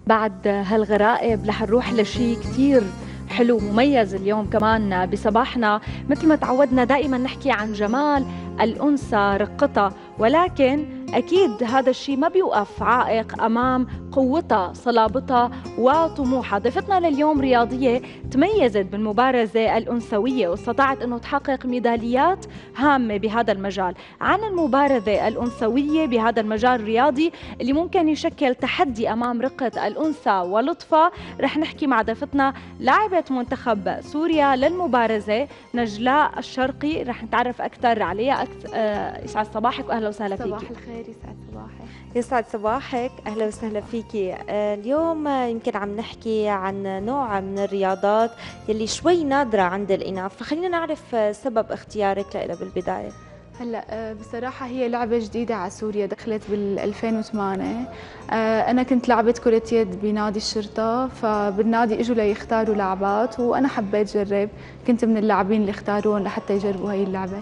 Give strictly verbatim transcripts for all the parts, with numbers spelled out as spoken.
بعد هالغرائب رح نروح لشيء كثير حلو مميز اليوم كمان بصباحنا. مثل ما تعودنا دائما نحكي عن جمال الأنثى رقتها، ولكن أكيد هذا الشيء ما بيوقف عائق أمام قوتها صلابتها وطموحها. ضيفتنا لليوم رياضية تميزت بالمبارزة الأنثوية واستطاعت أنه تحقق ميداليات هامة بهذا المجال. عن المبارزة الأنثوية بهذا المجال الرياضي اللي ممكن يشكل تحدي أمام رقة الأنثى ولطفها، رح نحكي مع ضيفتنا لاعبة منتخب سوريا للمبارزة نجلاء الشرقي. رح نتعرف أكثر عليها. أكثر آه، يسعد صباحك وأهلا وسهلا فيكي. صباح الخير، يسعد صباحك. يسعد صباحك، أهلا وسهلا فيكي. اليوم يمكن عم نحكي عن نوع من الرياضات يلي شوي نادرة عند الإناث، فخلينا نعرف سبب اختيارك لها بالبداية. هلا بصراحة هي لعبة جديدة على سوريا، دخلت بال ألفين وثمانية. أنا كنت لعبة كرة يد بنادي الشرطة، فبالنادي إجوا ليختاروا لعبات وأنا حبيت جرب، كنت من اللاعبين اللي اختاروهم لحتى يجربوا هاي اللعبة.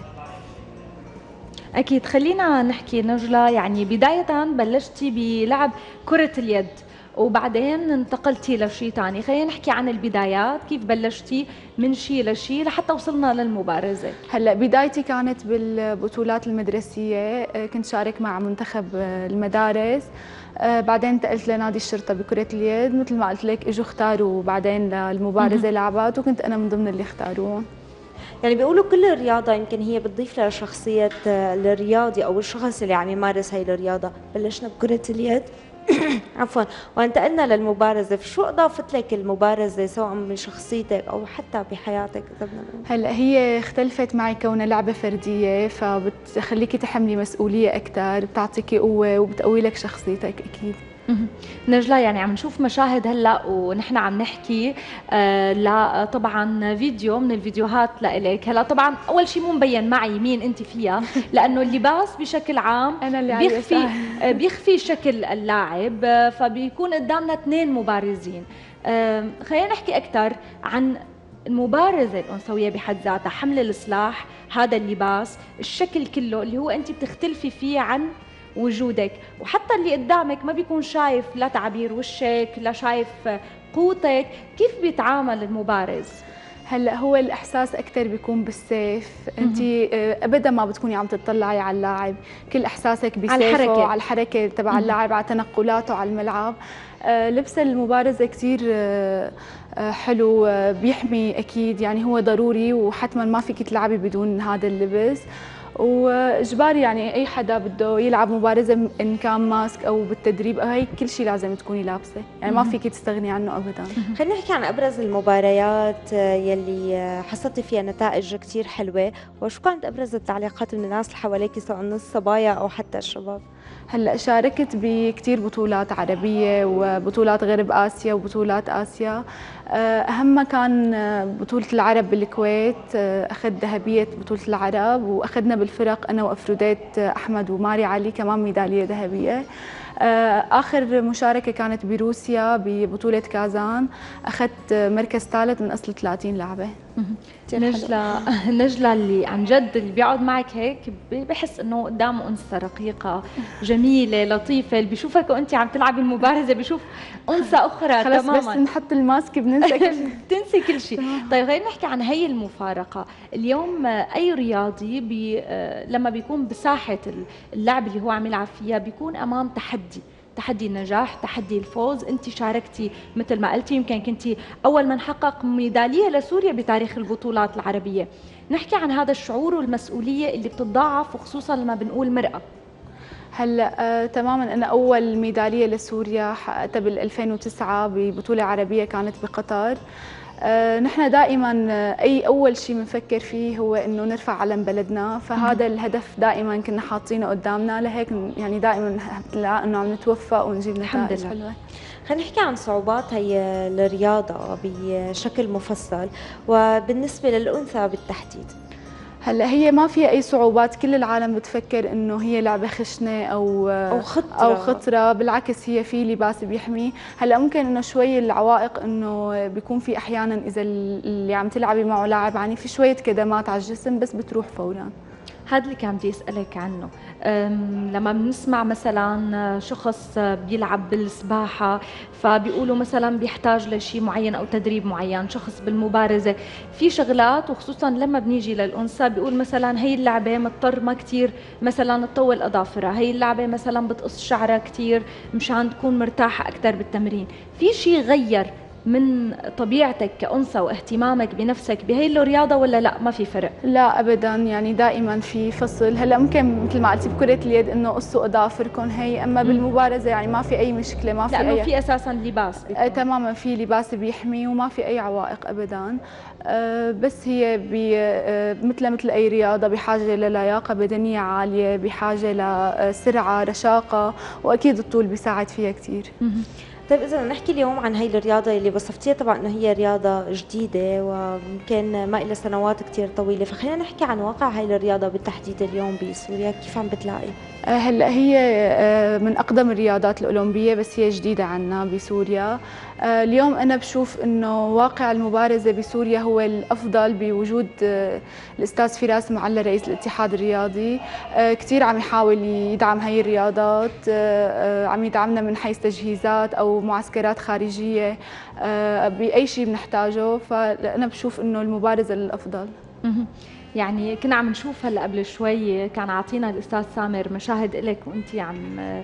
أكيد. خلينا نحكي نجلة، يعني بداية بلشتي بلعب كرة اليد وبعدين انتقلتي لشيء ثاني. خلينا نحكي عن البدايات، كيف بلشتي من شيء لشيء لحتى وصلنا للمبارزة. هلا بدايتي كانت بالبطولات المدرسية، كنت شارك مع منتخب المدارس. بعدين انتقلت لنادي الشرطة بكرة اليد، مثل ما قلت لك اجوا اختاروا بعدين للمبارزة لعبات وكنت أنا من ضمن اللي اختاروهم. يعني بيقولوا كل رياضة يمكن هي بتضيف لشخصية الرياضي أو الشخص اللي عم يمارس هاي الرياضة. بلشنا بكرة اليد عفوا وانتقلنا للمبارزة، فشو أضافت لك المبارزة سواء من شخصيتك أو حتى بحياتك؟ هلا هي اختلفت معي كونها لعبة فردية، فبتخليكي تحملي مسؤولية أكثر، بتعطيكي قوة وبتقوي لك شخصيتك أكيد. نجلة، يعني عم نشوف مشاهد هلا ونحن عم نحكي آه لا طبعا فيديو من الفيديوهات لإلك. هلا طبعا اول شيء مو مبين معي مين انت فيها لانه اللباس بشكل عام أنا اللي بيخفي آه بيخفي شكل اللاعب، آه فبيكون قدامنا اثنين مبارزين. آه خلينا نحكي اكثر عن المبارزة الأنثوية بحد ذاتها، حمل السلاح، هذا اللباس، الشكل كله اللي هو أنت بتختلفي فيه عن وجودك، وحتى اللي قدامك ما بيكون شايف لا تعابير وشك لا شايف قوتك. كيف بيتعامل المبارز؟ هلا هو الاحساس اكثر بيكون بالسيف، انت ابدا ما بتكوني عم تطلعي على اللاعب، كل احساسك بسيفه، على الحركه على الحركه تبع اللاعب، على تنقلاته على الملعب. آه لبس المبارزه كثير آه حلو، آه بيحمي اكيد، يعني هو ضروري وحتما ما فيك تلعبي بدون هذا اللبس، واجباري يعني اي حدا بده يلعب مبارزه ان كان ماسك او بالتدريب او هيك كل شيء لازم تكوني لابسه، يعني ما فيك تستغني عنه ابدا. خلينا نحكي عن ابرز المباريات يلي حصلتي فيها نتائج كثير حلوه، وشو كانت ابرز التعليقات من الناس اللي حواليك سواء من الصبايا او حتى الشباب؟ هلا شاركت بكثير بطولات عربيه وبطولات غرب اسيا وبطولات اسيا. اهمها كان بطوله العرب بالكويت، اخذ ذهبيه بطوله العرب، واخذنا بالفرق انا وافروديت احمد وماري علي كمان ميداليه ذهبيه. اخر مشاركه كانت بروسيا ببطوله كازان، اخذت مركز ثالث من اصل ثلاثين لاعبه. نجلة نجلة اللي عن جد اللي بيقعد معك هيك بحس انه قدامه انثى رقيقة جميلة لطيفة، اللي بيشوفك وانت عم تلعبي المبارزة بيشوف انثى اخرى خلص تماما. بس نحط الماسك بننسى كل شيء بتنسي كل شيء. طيب خلينا نحكي عن هي المفارقة. اليوم اي رياضي بي لما بيكون بساحة اللعب اللي هو عم يلعب فيها بيكون امام تحدي، تحدي النجاح، تحدي الفوز. انت شاركتي مثل ما قلتي، يمكن كنتي اول من حقق ميداليه لسوريا بتاريخ البطولات العربيه. نحكي عن هذا الشعور والمسؤوليه اللي بتتضاعف، وخصوصا لما بنقول مرأة. هلا آه تماما، انا اول ميداليه لسوريا حققتها بال ألفين وتسعة ببطوله عربيه كانت بقطر. آه نحن دائما آه اي اول شيء بنفكر فيه هو انه نرفع علم بلدنا، فهذا الهدف دائما كنا حاطينه قدامنا، لهيك يعني دائما انه عم نتوفق ونجيب نتائج حلوه. خلينا نحكي عن صعوبات هي الرياضه بشكل مفصل وبالنسبه للانثى بالتحديد. هلا هي ما فيها اي صعوبات، كل العالم بتفكر انه هي لعبه خشنه او او خطره او خطره، بالعكس هي في لباس بيحمي. هلا ممكن انه شوي العوائق انه بيكون في احيانا اذا اللي عم تلعبي معه لاعب عنيف في شويه كدمات على الجسم بس بتروح فورا. هذا اللي كان بدي اسالك عنه. لما بنسمع مثلا شخص بيلعب بالسباحه فبيقولوا مثلا بيحتاج لشيء معين او تدريب معين، شخص بالمبارزه في شغلات، وخصوصا لما بنيجي للانثى بيقول مثلا هي اللعبه مضطر ما كثير مثلا تطول اظافرها، هي اللعبه مثلا بتقص شعرها كثير مشان تكون مرتاحه اكثر بالتمرين. في شيء غير من طبيعتك كأنثى واهتمامك بنفسك بهي الرياضة ولا لا ما في فرق؟ لا أبدا، يعني دائما في فصل. هلا ممكن مثل ما قلتي بكرة اليد إنه قصوا أظافركم هي، أما بالمبارزة يعني ما في أي مشكلة، ما في لأنه أي في أساسا لباس آه تماما، في لباس بيحمي وما في أي عوائق أبدا. آه بس هي بي آه مثل مثل أي رياضة بحاجة للياقة بدنية عالية، بحاجة لسرعة، رشاقة، وأكيد الطول بيساعد فيها كثير. طيب إذا نحكي اليوم عن هاي الرياضة اللي وصفتيها، طبعا إنه هي رياضة جديدة ويمكن ما إلها سنوات كتير طويلة، فخلينا نحكي عن واقع هاي الرياضة بالتحديد اليوم بسوريا، كيف عم بتلاقي؟ هلا هي من أقدم الرياضات الأولمبية بس هي جديدة عنا بسوريا. اليوم أنا بشوف إنه واقع المبارزة بسوريا هو الأفضل بوجود الأستاذ فراس معلى رئيس الاتحاد الرياضي. كثير عم يحاول يدعم هاي الرياضات، عم يدعمنا من حيث تجهيزات أو معسكرات خارجية بأي شيء بنحتاجه، فأنا بشوف إنه المبارزة الأفضل. يعني كنا عم نشوف هلا قبل شوي كان عاطينا الاستاذ سامر مشاهد لك وانت عم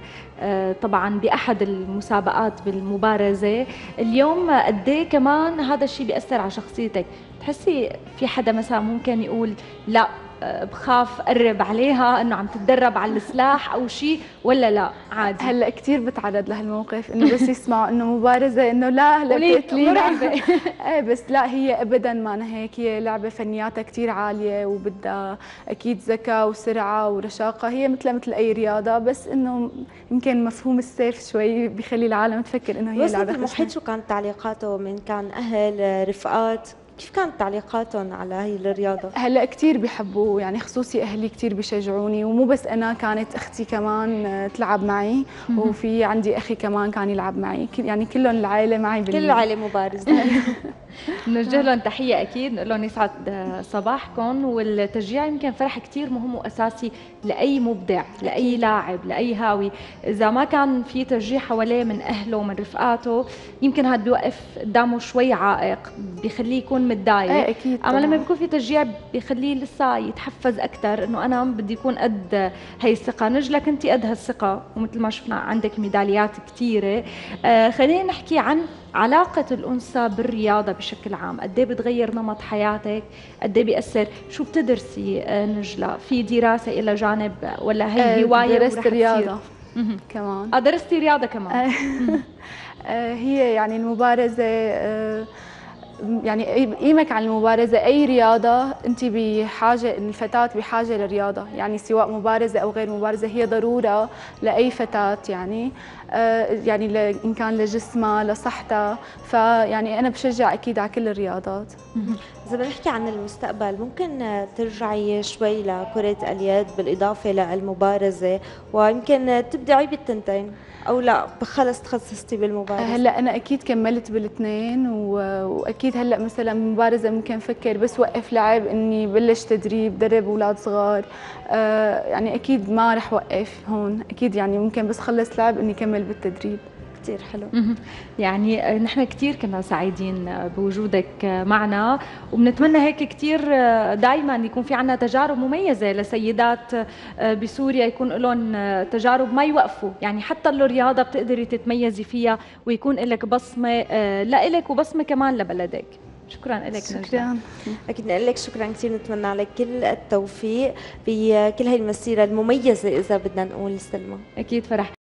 طبعا باحد المسابقات بالمبارزه. اليوم قد ايه كمان هذا الشيء بياثر على شخصيتك؟ تحسي في حدا مثلا ممكن يقول لا بخاف قرب عليها انه عم تتدرب على السلاح او شيء، ولا لا عادي؟ هلا كثير بتعرض لهالموقف انه بس يسمعوا انه مبارزه انه لا هلا مرعبه. ايه بس لا، هي ابدا ما هيك، هي لعبه فنياتها كثير عاليه وبدها اكيد ذكاء وسرعه ورشاقه، هي مثل مثل اي رياضه، بس انه يمكن مفهوم السيف شوي بيخلي العالم تفكر انه هي لعبه. المحيط شو كانت تعليقاته من كان اهل رفقات؟ كيف كانت تعليقاتهم على هي الرياضة؟ هلا كثير بيحبوه، يعني خصوصي اهلي كثير بيشجعوني، ومو بس انا، كانت اختي كمان تلعب معي، وفي عندي اخي كمان كان يلعب معي، يعني كلهم العائله معي. كل العائله مبارزه. بنوجه لهم تحيه اكيد، نقول لهم يسعد صباحكم، والتشجيع يمكن فرح كثير مهم واساسي لاي مبدع، لاي لاعب، لاي هاوي. اذا ما كان في تشجيع حواليه من اهله ومن رفقاته يمكن هذا بيوقف قدامه شوي عائق، بيخليه يكون متضايق. ايه اكيد. اما لما بيكون في تشجيع بيخليه لسه يتحفز اكثر، انه انا بدي يكون قد هي الثقه. نجلك انت قد هالثقه، ومثل ما شفنا عندك ميداليات كثيره. آه خلينا نحكي عن علاقة الأنثى بالرياضة بشكل عام، قد ايه بتغير نمط حياتك؟ قد ايه بيأثر؟ شو بتدرسي نجلة؟ في دراسة إلى جانب ولا هي هواية؟ درست رياضة كمان. اه درستي رياضة كمان. هي يعني المبارزة، يعني قيمك على المبارزة، أي رياضة أنت بحاجة، الفتاة بحاجة للرياضة، يعني سواء مبارزة أو غير مبارزة هي ضرورة لأي فتاة، يعني يعني إن كان لجسمها لصحتها، فيعني أنا بشجع أكيد على كل الرياضات. إذا بنحكي عن المستقبل، ممكن ترجعي شوي لكرة اليد بالإضافة للمبارزة، ويمكن تبدعي بالتنتين، أو لا خلص تخصصتي بالمبارزة؟ هلا أنا أكيد كملت بالاثنين، وأكيد هلا مثلا مبارزة ممكن فكر بس وقف لعب إني بلش تدريب، درب أولاد صغار، آه يعني أكيد ما رح وقف هون، أكيد يعني ممكن بس خلص لعب إني كمل بالتدريب. كثير حلو. يعني نحن كثير كنا سعيدين بوجودك معنا، وبنتمنى هيك كثير دائما يكون في عنا تجارب مميزة لسيدات بسوريا، يكون لهم تجارب ما يوقفوا، يعني حتى الرياضة بتقدري تتميزي فيها ويكون لك بصمة لإلك وبصمة كمان لبلدك. شكرا لك. شكرا. اكيد نقول لك شكرا كثير، نتمنى لك كل التوفيق بكل هاي المسيره المميزه اذا بدنا نقول سلمى. اكيد فرح.